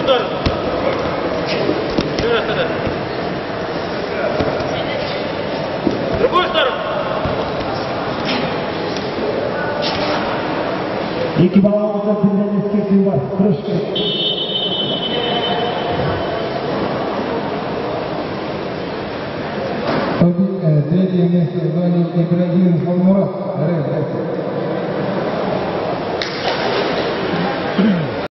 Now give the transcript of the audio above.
сторону. Еще раз туда. В другую сторону. Iki balonlar dinlenmesi kesin var. Kırışkı. Третье место занял Ибрагим Халмурат.